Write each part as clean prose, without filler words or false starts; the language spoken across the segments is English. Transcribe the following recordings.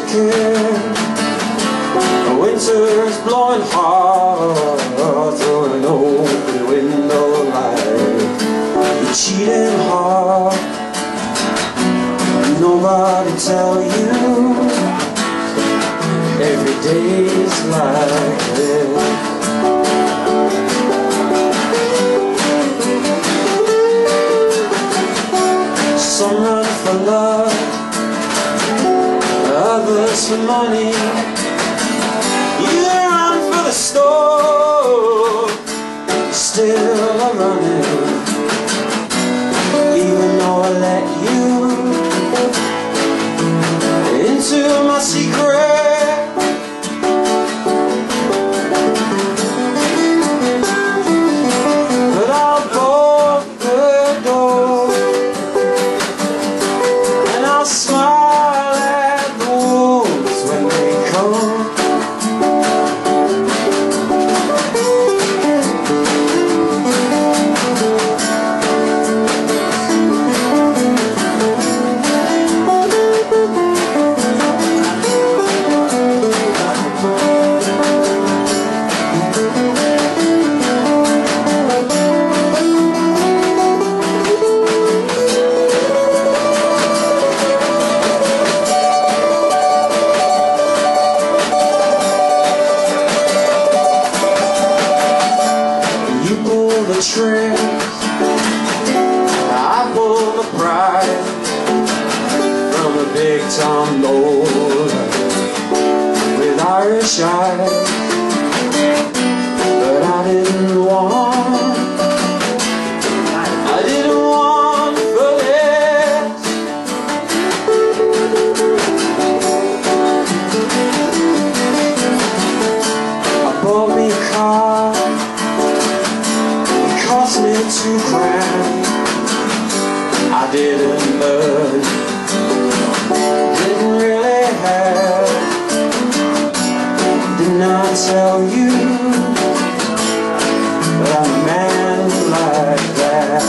shaking, the winter's blowing hard through an open window light. You're cheating hard, nobody tell you every day's like this. Some run for love, others for money. You run for the store, still I'm running. Even though I let you into my secret, but I'll bolt the door and I'll smile at the wolves when they come. The tricks, I pull the pride from a big Tom Lord with Irish eyes, but I didn't want for this. I bought me a car, cost me $2,000. I didn't learn, didn't really have. Didn't I tell you that I'm a man like that?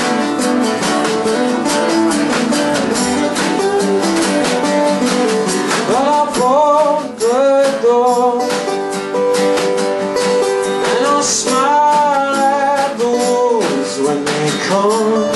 But I broke the door and I smiled when they come.